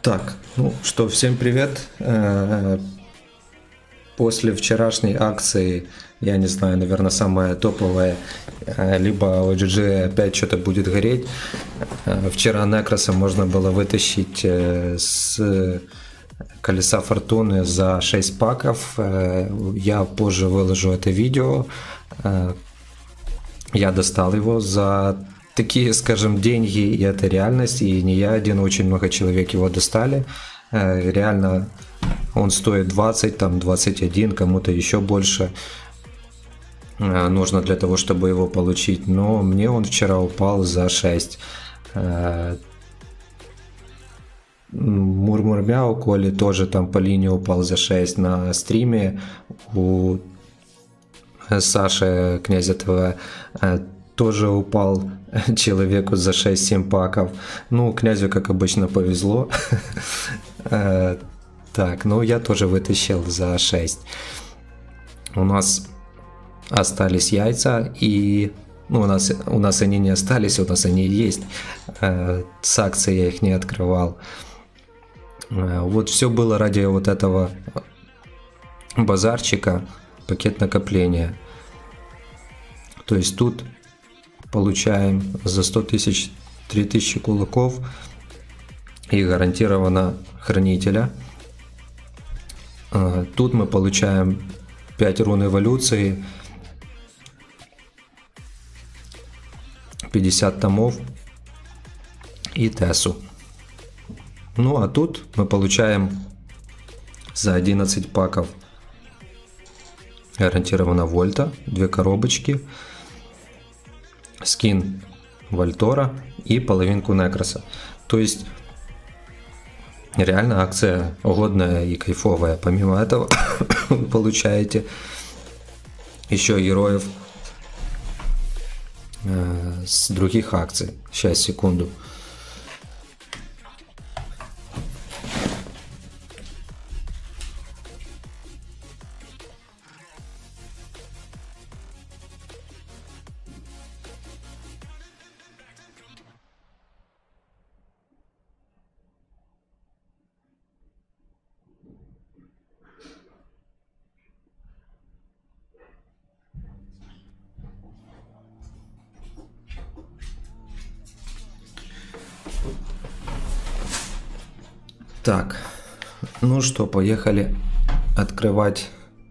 Так, ну что, всем привет. После вчерашней акции, я не знаю, наверное, самая топовая, либо OGG опять что-то будет гореть. Вчера Некроса можно было вытащить с колеса фортуны за 6 паков. Я позже выложу это видео. Я достал его за такие, скажем, деньги, и это реальность, и не я один, очень много человек его достали. Реально он стоит 20, там 21, кому-то еще больше нужно для того, чтобы его получить. Но мне он вчера упал за 6. Мурмурмяу, Коли тоже там по линии упал за 6 на стриме. У Саши Князя ТВ тоже упал человеку за 6-7 паков. Ну, Князю, как обычно, повезло. Так, ну я тоже вытащил за 6. У нас остались яйца, и ну, у нас они не остались, у нас они есть. С акции я их не открывал. Вот все было ради вот этого базарчика, пакет накопления. То есть тут получаем за 100 тысяч 3000 кулаков и гарантированно хранителя. Тут мы получаем 5 рун эволюции, 50 томов и Тессу. Ну а тут мы получаем за 11 паков гарантированно Вольта, 2 коробочки, скин Вальтора и половинку Некроса. То есть реально акция годная и кайфовая. Помимо этого вы получаете еще героев с других акций. Сейчас, секунду. Так, ну что, поехали открывать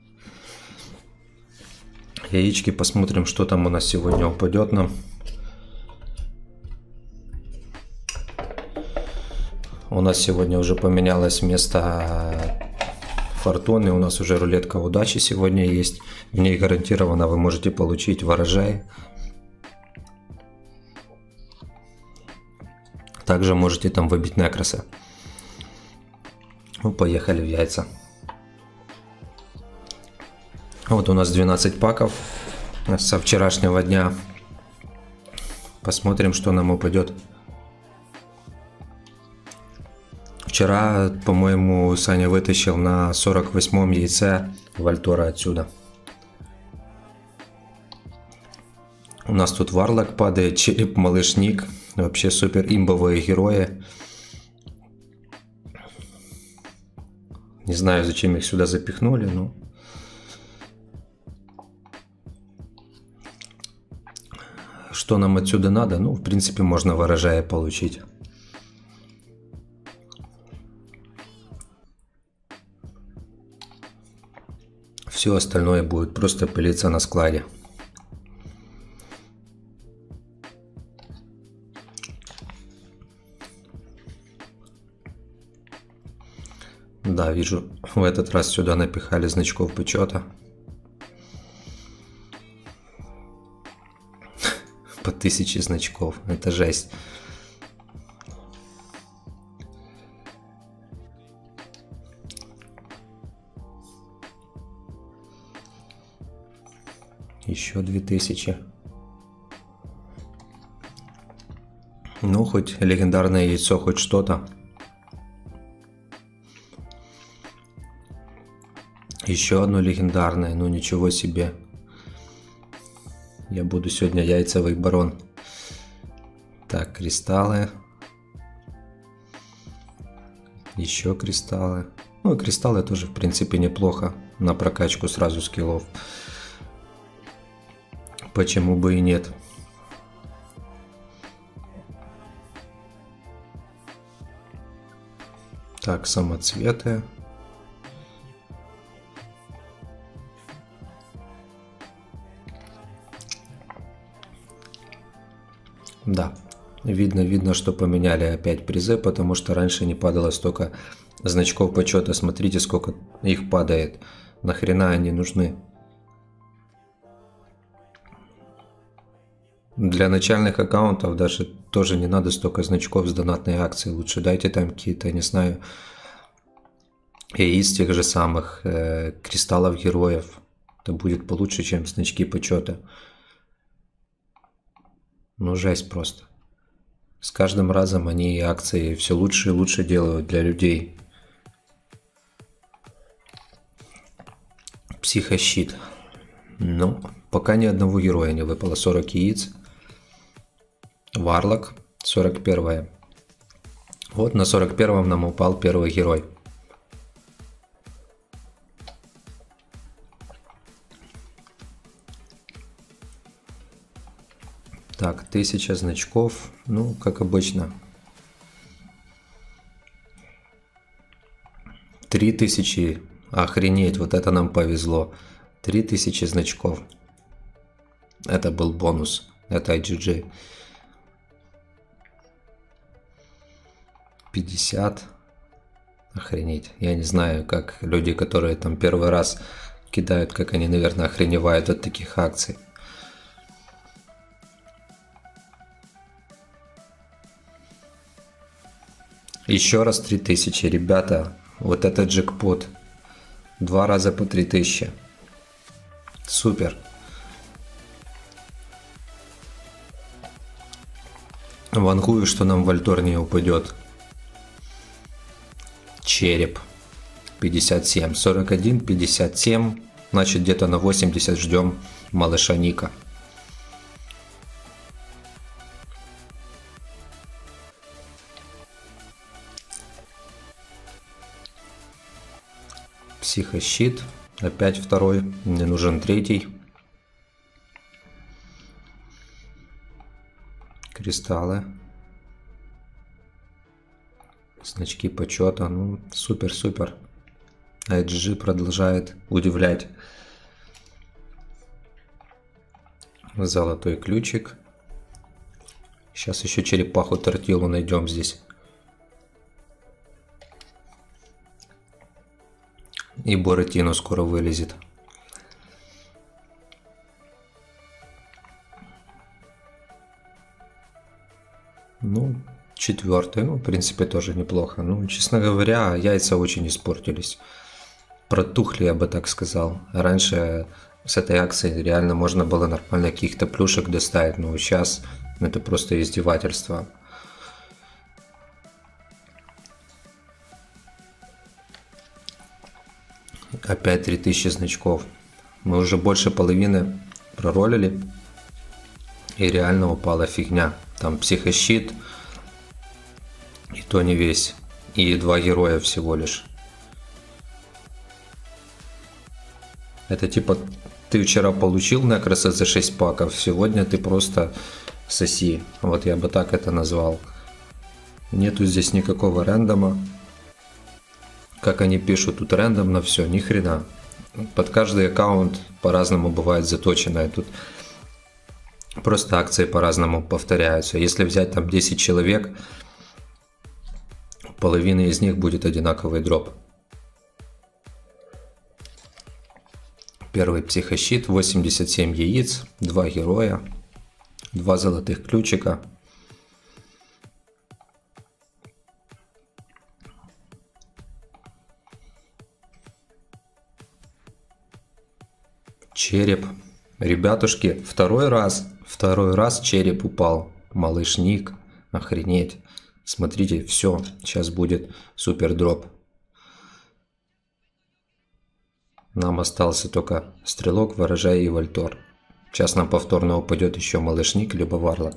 яички, посмотрим, что там у нас сегодня упадет нам. У нас сегодня уже поменялось место фортуны, у нас уже рулетка удачи сегодня есть. В ней гарантированно вы можете получить ворожай. Также можете там выбить Некроса. Ну, поехали в яйца. Вот у нас 12 паков со вчерашнего дня. Посмотрим, что нам упадет. Вчера, по-моему, Саня вытащил на 48-м яйце Вальтора отсюда. У нас тут Варлок падает, Череп, Малыш Ник. Вообще супер имбовые герои. Не знаю, зачем их сюда запихнули, но... Что нам отсюда надо? Ну, в принципе, можно ворожая получить. Все остальное будет просто пылиться на складе. Да, вижу, в этот раз сюда напихали значков почета. По 1000 значков. Это жесть. Еще 2000. Ну, хоть легендарное яйцо, хоть что-то. Еще одно легендарное, ну ничего себе. Я буду сегодня яйцевый барон. Так, кристаллы. Еще кристаллы. Ну и кристаллы тоже, в принципе, неплохо на прокачку сразу скиллов. Почему бы и нет? Так, самоцветы. Да, видно, что поменяли опять призы, потому что раньше не падало столько значков почета. Смотрите, сколько их падает. Нахрена они нужны? Для начальных аккаунтов даже тоже не надо столько значков с донатной акции. Лучше дайте там какие-то, не знаю, яиц тех же самых, кристаллов героев. Это будет получше, чем значки почета. Ну, жесть просто. С каждым разом они акции все лучше и лучше делают для людей. Психощит. Ну, пока ни одного героя не выпало. 40 яиц. Варлок. 41. Вот на 41-м нам упал первый герой. Так, 1000 значков. Ну, как обычно. 3000. Охренеть, вот это нам повезло. 3000 значков. Это был бонус. Это IGG. 50. Охренеть. Я не знаю, как люди, которые там первый раз кидают, как они, наверное, охреневают от таких акций. Еще раз 3000, ребята. Вот это джекпот. 2 раза по 3000. Супер. Вангую, что нам Вольтор не упадет. Череп. 57. 41, 57. Значит, где-то на 80 ждем малыша Ника. Психощит. Опять второй. Мне нужен третий. Кристаллы. Значки почета. Ну, супер. IGG продолжает удивлять. Золотой ключик. Сейчас еще черепаху тортилу найдем здесь. И Буратино скоро вылезет. Ну, 4. Ну, в принципе, тоже неплохо. Ну, честно говоря, яйца очень испортились. Протухли, я бы так сказал. Раньше с этой акцией реально можно было нормально каких-то плюшек доставить. Но сейчас это просто издевательство. Опять 3000 значков. Мы уже больше половины проролили. И реально упала фигня. Там психощит. И то не весь. И 2 героя всего лишь. Это типа ты вчера получил Некроса за 6 паков. Сегодня ты просто соси. Вот я бы так это назвал. Нету здесь никакого рандома. Как они пишут, тут рандомно все, ни хрена. Под каждый аккаунт по-разному бывает заточено. И тут просто акции по-разному повторяются. Если взять там 10 человек, половина из них будет одинаковый дроп. Первый психощит, 87 яиц, 2 героя, 2 золотых ключика. Череп. Ребятушки, второй раз череп упал. Малыш Ник. Охренеть. Смотрите, все. Сейчас будет супер дроп. Нам остался только Стрелок, Ворожай и Вольтор. Сейчас нам повторно упадет еще Малыш Ник, либо Варлок.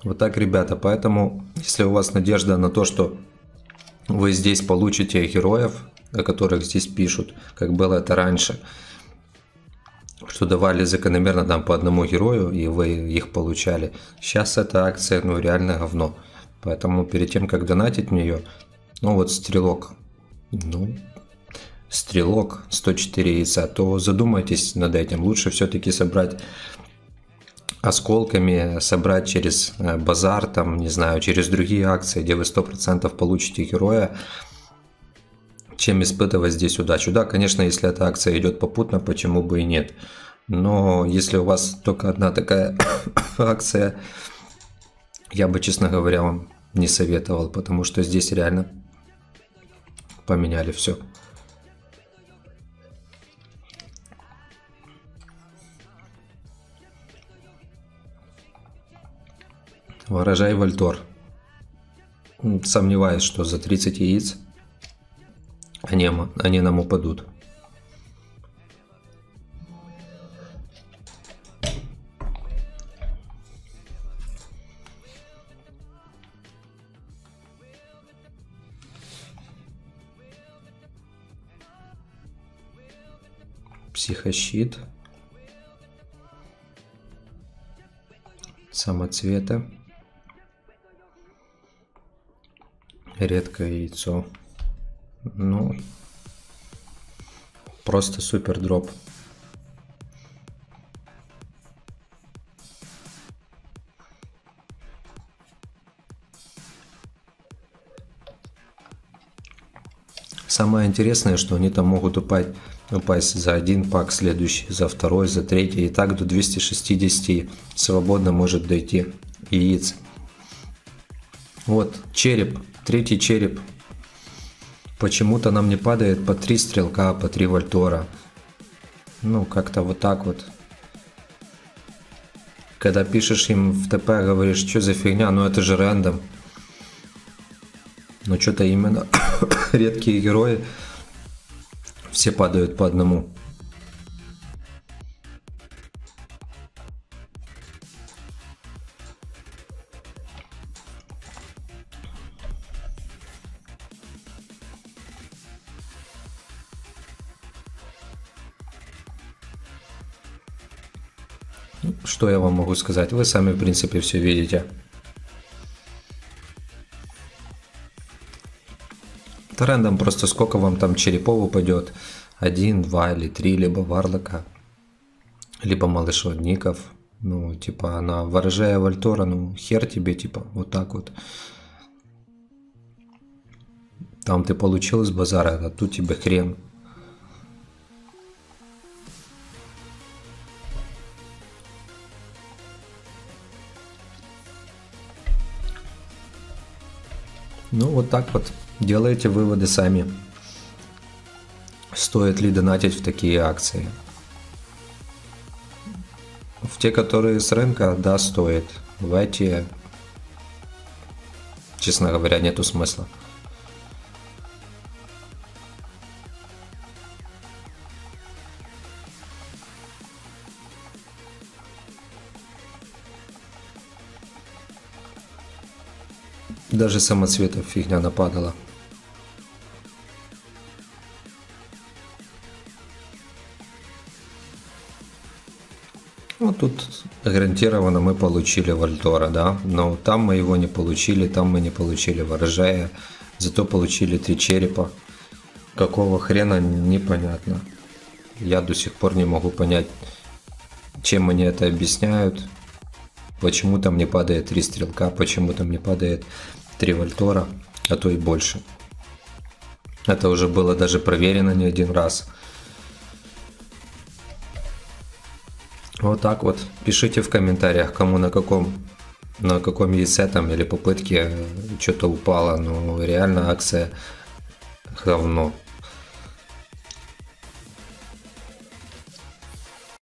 Вот так, ребята. Поэтому, если у вас надежда на то, что вы здесь получите героев, о которых здесь пишут, как было это раньше, что давали закономерно там по одному герою, и вы их получали. Сейчас эта акция, ну, реально говно. Поэтому перед тем, как донатить в нее, ну вот стрелок, ну, стрелок 104 яйца, то задумайтесь над этим. Лучше все-таки собрать осколками, собрать через базар, там, не знаю, через другие акции, где вы 100% получите героя, чем испытывать здесь удачу. Да, конечно, если эта акция идет попутно, почему бы и нет. Но если у вас только одна такая акция, я бы, честно говоря, вам не советовал, потому что здесь реально поменяли все. Ворожай Вольтор. Сомневаюсь, что за 30 яиц они нам упадут. Психощит. Самоцветы. Редкое яйцо. Ну, просто супер дроп. Самое интересное, что они там могут упасть за один пак, следующий, за второй, за третий. И так до 260 свободно может дойти яиц. Вот, череп, третий череп. Почему-то нам не падает по 3 стрелка, по 3 вольтора. Ну, как-то вот так вот. Когда пишешь им в ТП, говоришь, что за фигня, ну это же рандом. Но что-то именно редкие герои все падают по одному. Что я вам могу сказать? Вы сами, в принципе, все видите. Это рандом, просто сколько вам там черепов упадет. 1, 2 или 3, либо варлока, либо малышодников. Ну, типа, на ворожая Вольтора, ну, хер тебе, типа, вот так вот. Там ты получил с базара, а тут тебе хрен. Ну, вот так вот. Делайте выводы сами. Стоит ли донатить в такие акции? В те, которые с рынка, да, стоит. В эти, честно говоря, нету смысла. Даже самоцветов фигня нападала. Вот тут гарантированно мы получили Вольтора, да, но там мы его не получили, там мы не получили ворожая, зато получили 3 черепа. Какого хрена, непонятно. Я до сих пор не могу понять, чем они это объясняют. Почему там не падает 3 стрелка, почему там не падает 3 Вольтора, а то и больше. Это уже было даже проверено не один раз. Вот так вот. Пишите в комментариях, кому на каком яйце там или попытке что-то упало. Ну, реально акция говно.